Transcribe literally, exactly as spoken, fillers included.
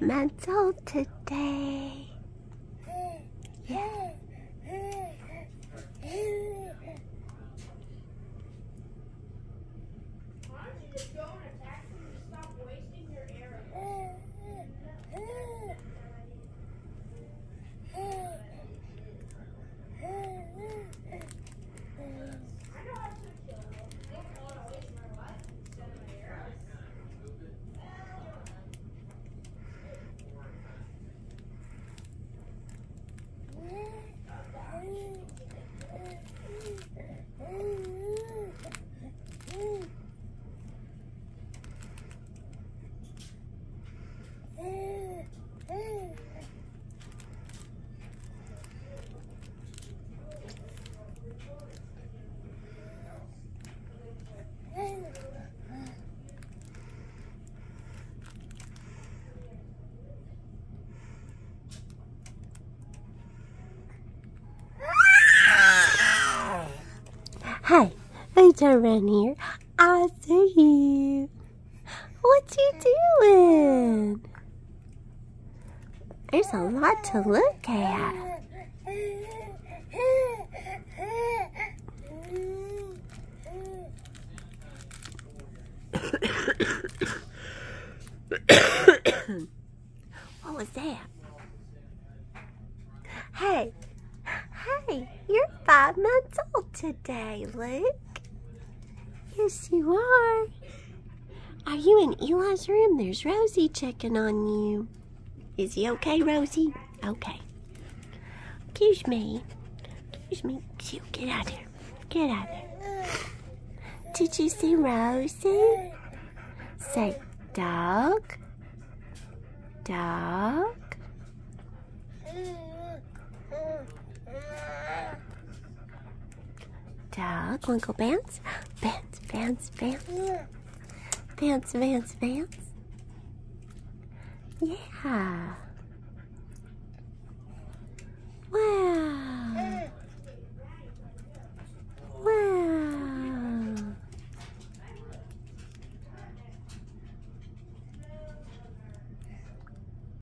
months old today. Yeah. Hi, I turn around here. I see you. What you doing? There's a lot to look at. What was that? Hey, hey, you're five months old today, Luke. Yes, you are. Are you in Eli's room? There's Rosie checking on you. Is he okay, Rosie? Okay. Excuse me. Excuse me. Phew, get out of here. Get out of there. Did you see Rosie? Say, dog. Dog. Dog. Want to go bounce? Bounce, bounce, bounce. Bounce, bounce, bounce. Yeah. Wow.